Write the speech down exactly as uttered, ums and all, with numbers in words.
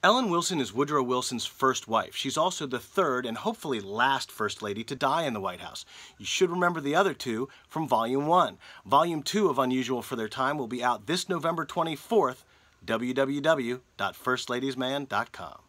Ellen Wilson is Woodrow Wilson's first wife. She's also the third and hopefully last First Lady to die in the White House. You should remember the other two from Volume one. Volume two of Unusual for Their Time will be out this November twenty-fourth. w w w dot first ladies man dot com